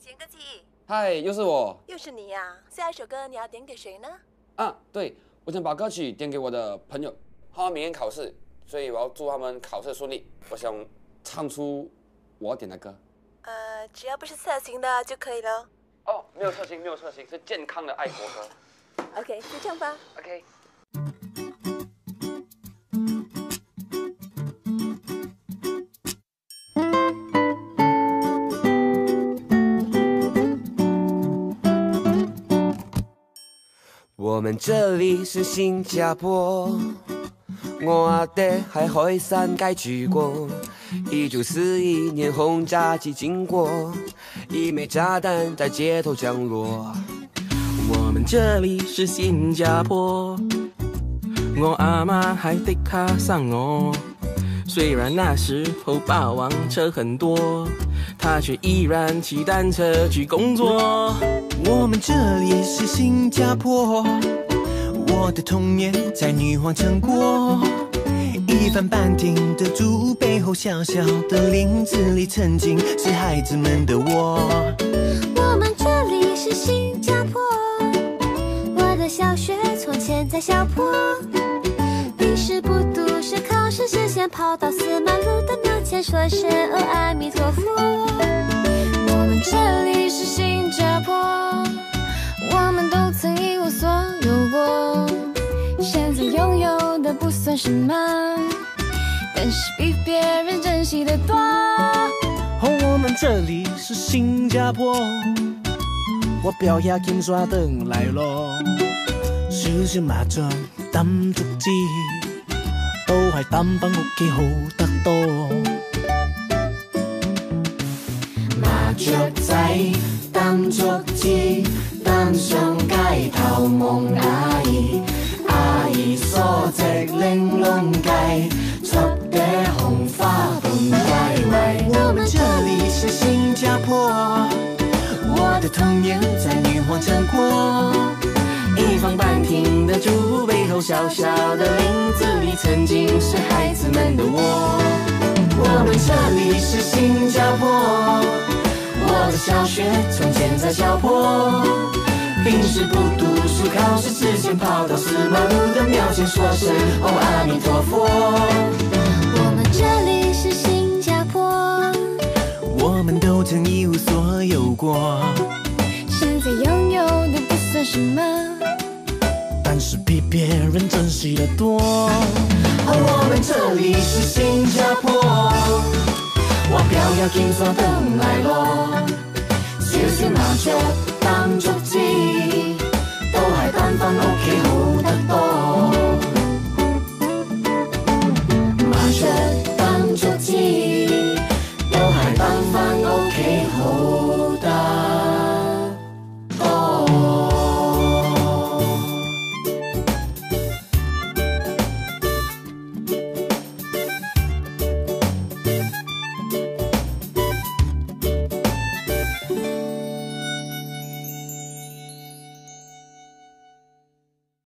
贤哥记， 嗨，又是我。 又是你呀！下一首歌你要点给谁呢？ 啊，对，我想把歌曲点给我的朋友，他们明天考试，所以我要祝他们考试顺利。我想唱出我点的歌。 只要不是色情的就可以了。 哦，没有色情，没有色情，是健康的爱国歌。 OK， 就这样吧。 OK。 我们这里是新加坡，我阿爹喺海山街住过。1941年轰炸机经过，一枚炸弹在街头降落。 我们这里是新加坡，我阿妈还Tekka上我。虽然那时候霸王车很多，她却依然骑单车去工作。 我们这里是新加坡，我的童年在女皇城过。一番半亭的竹背后，小小的林子里，曾经是孩子们的窝。 我们这里是新加坡，我的小学从前在小坡。平时不读书，考试之前跑到司马路的庙前说声哦阿弥陀佛。我们这里是新加坡，我们都曾一无所有过。现在拥有的不算什么，但是比别人珍惜的多。 我们这里是新加坡，我表爷金沙回来咯。小小麻雀擔竹枝，都係擔返屋企好得多。 麻雀仔擔竹枝，擔上街頭望阿姨。阿姨梳隻玲瓏髻，插朵紅花盆帶圍。 我們這裡是新加坡，我的童年在女皇城過。 一方半亭的竹背後，小小的林子裡，曾經是孩子們的窩。 我們這裡是新加坡，我的小學從前在小坡。平時不讀書，考試之前跑到司馬路的廟前說聲哦阿彌陀佛。 我們這裡是新加坡， 我們都曾一無所有過。 現在擁有的不算什麼， 但是比別人珍惜的多。 我們這裡是新加坡，我表要金沙回來咯。小小麻雀擔竹枝，